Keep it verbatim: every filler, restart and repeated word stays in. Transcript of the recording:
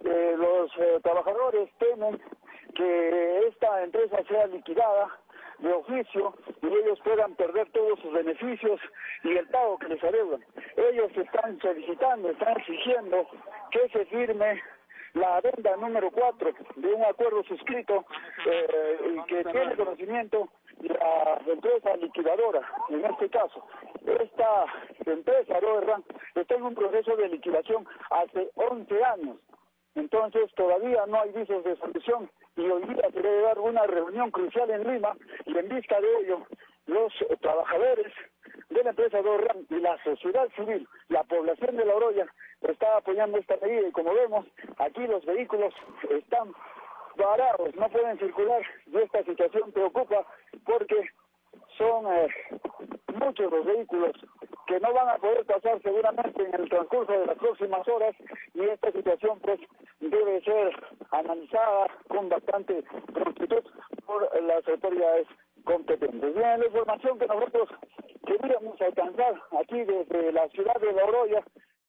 eh, los eh, trabajadores temen que esta empresa sea liquidada de oficio y ellos puedan perder todos sus beneficios y el pago que les adeudan. Ellos están solicitando, están exigiendo que se firme la adenda número cuatro de un acuerdo suscrito eh, y que tiene conocimiento la empresa liquidadora. En este caso, esta empresa Roberran está en un proceso de liquidación hace once años. Entonces todavía no hay visos de solución y hoy día se debe dar una reunión crucial en Lima y en vista de ello los eh, trabajadores de la empresa Roberran y la sociedad civil, la población de La Oroya está apoyando esta medida y como vemos aquí los vehículos están parados, no pueden circular y esta situación preocupa porque son eh, muchos los vehículos que no van a poder pasar seguramente en el transcurso de las próximas horas y esta situación pues debe ser analizada con bastante prontitud por las autoridades competentes. Bien, la información que nosotros queríamos alcanzar aquí desde la ciudad de La Oroya